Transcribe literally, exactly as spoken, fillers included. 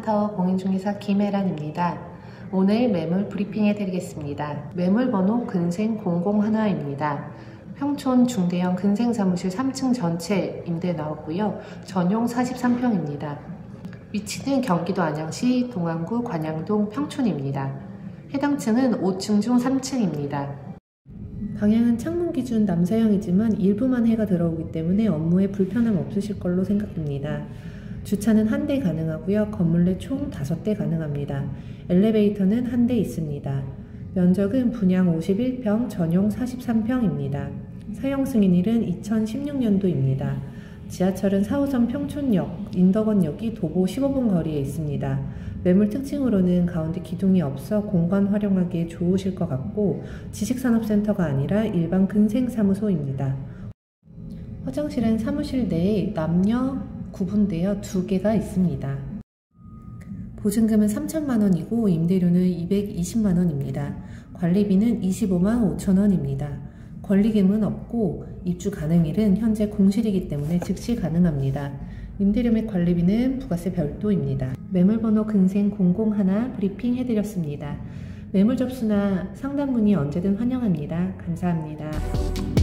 센터 공인중개사 김혜란입니다. 오늘 매물 브리핑 해드리겠습니다. 매물번호 근생 공공일입니다. 평촌 중대형 근생사무실 삼 층 전체 임대 나오고요. 전용 사십삼 평입니다. 위치는 경기도 안양시 동안구 관양동 평촌입니다. 해당 층은 오 층 중 삼 층입니다. 방향은 창문 기준 남사형이지만 일부만 해가 들어오기 때문에 업무에 불편함 없으실 걸로 생각됩니다. 주차는 한 대 가능하고요. 건물 내 총 다섯 대 가능합니다. 엘리베이터는 한 대 있습니다. 면적은 분양 오십일 평, 전용 사십삼 평입니다. 사용 승인일은 이천십육 년도입니다. 지하철은 사 호선 평촌역, 인덕원역이 도보 십오 분 거리에 있습니다. 매물 특징으로는 가운데 기둥이 없어 공간 활용하기에 좋으실 것 같고 지식산업센터가 아니라 일반 근생사무소입니다. 화장실은 사무실 내에 남녀 구분되어 두 개가 있습니다. 보증금은 삼천만 원이고 임대료는 이백이십만 원입니다. 관리비는 이십오만 오천 원입니다. 권리금은 없고 입주 가능일은 현재 공실이기 때문에 즉시 가능합니다. 임대료 및 관리비는 부가세 별도입니다. 매물번호 근생 공공일 브리핑 해드렸습니다. 매물 접수나 상담 문의 언제든 환영합니다. 감사합니다.